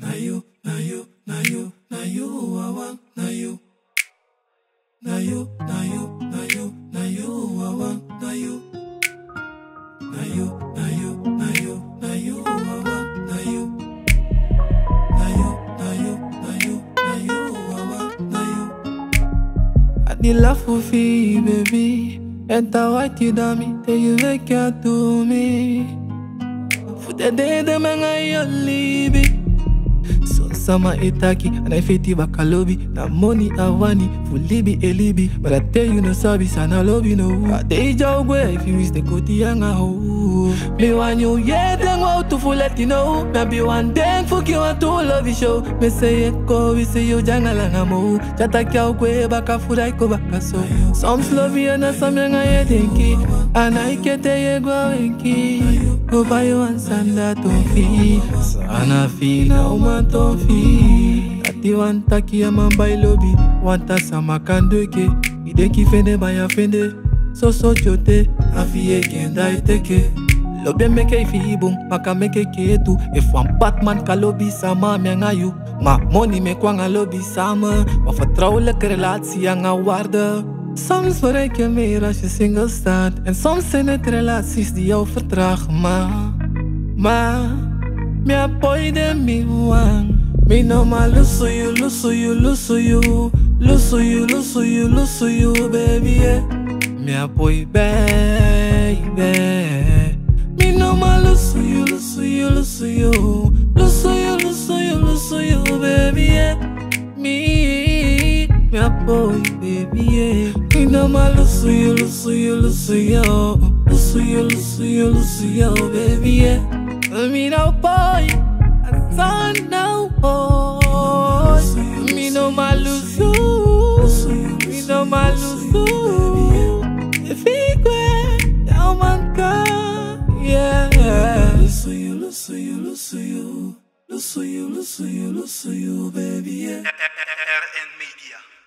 na you, na you, na you, na you, I want, na you. Na you, na you, na you, na you, I want, na you. Na you, na you, na you, na you, I want, na you. Na you, na you, na you, na you, I want, na you. I need love for you, baby. Enter what you done me, till you make it to me. For the day the man I leave it. So sama itaki, and I fiti bakalobi. Na money awani, fully be elibi. But I tell you no service and I love you no. I day job where if you miss the koti yanga ho. Me want you yeah then wow to full let you know. Maybe one day fuck you want to love you show. Me say it go, we say you jangalanga mo. Chata kya kwe baka furai ko baka so. Some love you and some yanga ye denki. And I kete ye gwa wenki. Go buy you one sanda tofi. Sana fina uma tofi. Ati one taki ama by lobby. Wanta sama kandoke. Ideki fende baya fende. So jote. Afi again die teke. Lobe meke ifi boom. Maka meke ketu. If one Batman ka lobby sama mianga you. Ma money me kwanga lobby sama. Wa vertrouwelijke relatie anga waarde. Soms bereik je meer als je single staat. En soms zijn het relaties die jou vertragen. Maar me apoide mi wang. Me no ma luso you, luso you, luso you. Luso you, luso you, luso you, baby, yeah. Me apoide, baby. Me no ma luso you, luso you, luso you. Luso you, luso you, luso you, baby, yeah. Me apoide, baby, yeah. Me no ma luso you, luso you, luso you. Luso you, luso you, luso you, baby, yeah. Me no boy, I don't know boy. Me no ma lose you, me no ma lose you. If he quit, oh my God, yeah. Lose you, lose you, lose you, lose you, lose you, lose you, baby, yeah. RN Media.